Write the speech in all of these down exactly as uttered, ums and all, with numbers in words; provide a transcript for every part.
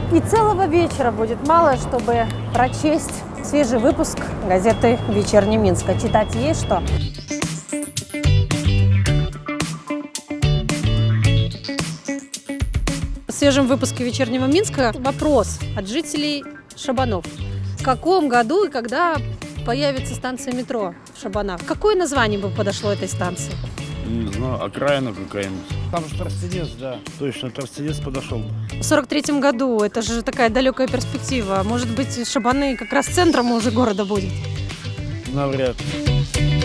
И целого вечера будет мало, чтобы прочесть свежий выпуск газеты «Вечерний Минск». А читать есть что? В свежем выпуске «Вечернего Минска» вопрос от жителей Шабанов. В каком году и когда появится станция метро в Шабанах? Какое название бы подошло этой станции? Не знаю, окраина какая-нибудь. Там же Торстенец, да. Точно, Торстенец подошел. В сорок третьем году, это же такая далекая перспектива. Может быть, Шабаны как раз центром уже города будет? Навряд ли.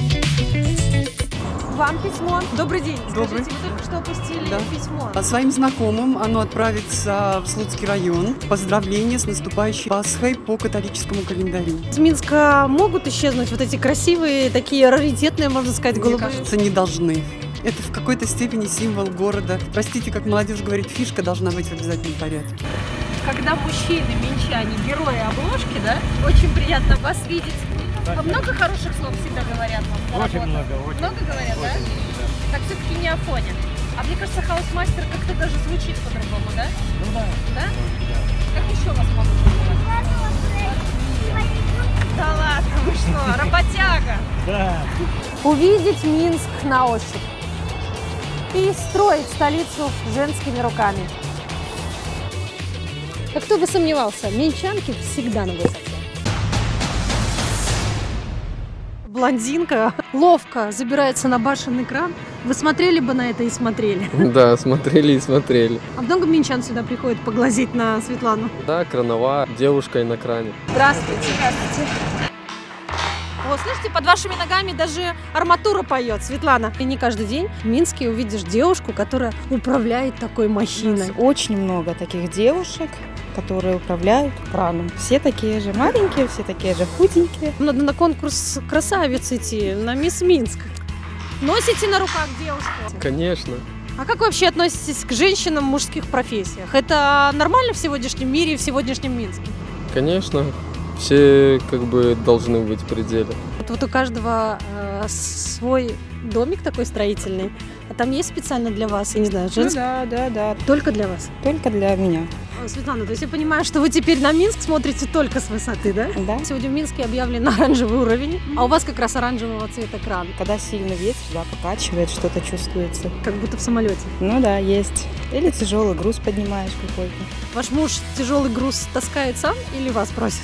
Вам письмо. Добрый день. Добрый. Скажите, вы только что опустили Да. письмо. А своим знакомым оно отправится в Слуцкий район. Поздравления с наступающей Пасхой по католическому календарю. Из Минска могут исчезнуть вот эти красивые, такие раритетные, можно сказать, Мне голубые? кажется, не должны. Это в какой-то степени символ города. Простите, как молодежь говорит, фишка должна быть в обязательном порядке. Когда мужчины, минчане, герои обложки, да, очень приятно вас видеть. А много хороших слов всегда говорят вам? Очень много, очень. Много говорят, Очень, да? да. Так все-таки не Афоня. А мне кажется, хаусмастер как-то даже звучит по-другому, да? Ну да. Да? Как еще вас могут называть? Да ладно, вы что, работяга? Да. Увидеть Минск на ощупь и строить столицу женскими руками. А кто бы сомневался, минчанки всегда на высоте. Блондинка ловко забирается на башенный кран. Вы смотрели бы на это и смотрели? Да, смотрели и смотрели. А много минчан сюда приходит поглазеть на Светлану? Да, крановая, девушкой на кране. Здравствуйте. Здравствуйте. О, слышите, под вашими ногами даже арматура поет, Светлана. И не каждый день в Минске увидишь девушку, которая управляет такой махиной. Очень много таких девушек, которые управляют краном. Все такие же маленькие, все такие же худенькие. Надо на конкурс красавиц идти, на мисс Минск. Носите на руках девушку? Конечно. А как вы вообще относитесь к женщинам в мужских профессиях? Это нормально в сегодняшнем мире и в сегодняшнем Минске? Конечно. Все как бы должны быть в пределе. Вот, вот у каждого э, свой домик такой строительный, а там есть специально для вас, я не знаю, Ну женский? да, да, да. Только для вас? Только для меня. Светлана, то есть я понимаю, что вы теперь на Минск смотрите только с высоты, да? Да. Сегодня в Минске объявлен оранжевый уровень, а у вас как раз оранжевого цвета кран, Когда сильный ветер, да, покачивает, что-то чувствуется. как будто в самолете. Ну да, есть. Или тяжелый груз поднимаешь какой-то. Ваш муж тяжелый груз таскает сам или вас просит?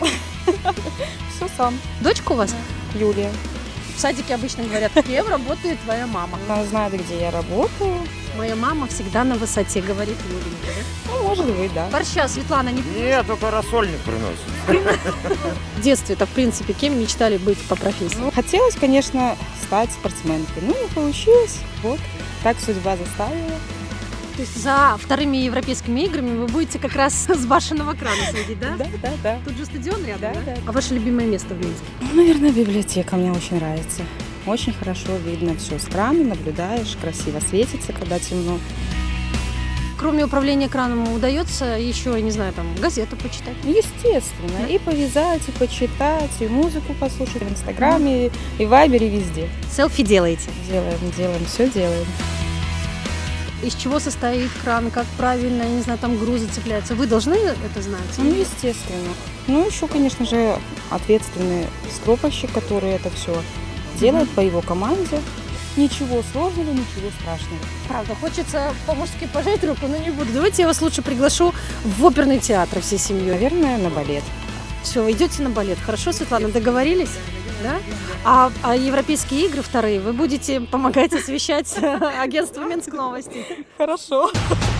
Все сам. Дочка у вас? Юлия. В садике обычно говорят, кем работает твоя мама? Она знает, где я работаю. Моя мама всегда на высоте, говорит Юленька. Да? Ну, может быть, да. Борща, Светлана, не Нет, только рассольник приносит. в детстве-то, в принципе, кем мечтали быть по профессии? Ну, хотелось, конечно, стать спортсменкой. Ну, не получилось. Вот. Так судьба заставила. То есть за вторыми европейскими играми вы будете как раз с башенного крана следить, да? Да, да, да. Тут же стадион рядом, Да, да? да. А ваше любимое место в Минске? Ну, наверное, библиотека мне очень нравится. Очень хорошо видно все с крана, наблюдаешь, красиво светится, когда темно. Кроме управления краном удается еще, я не знаю, там, газету почитать? Естественно. И повязать, и почитать, и музыку послушать в Инстаграме, и в Вайбере, везде. Селфи делаете? Делаем, делаем, все делаем. Из чего состоит кран, как правильно, я не знаю, там грузы цепляются? Вы должны это знать? Ну, естественно. Ну, еще, конечно же, ответственный стропольщик, который это все делает по его команде. Ничего сложного, ничего страшного. Правда, хочется по-мужски пожать руку, но не буду. Давайте я вас лучше приглашу в оперный театр всей семьей. Наверное, на балет. Все, идете на балет. Хорошо, Светлана, договорились? Да? А, а европейские игры вторые вы будете помогать освещать агентство Минск новости. Хорошо.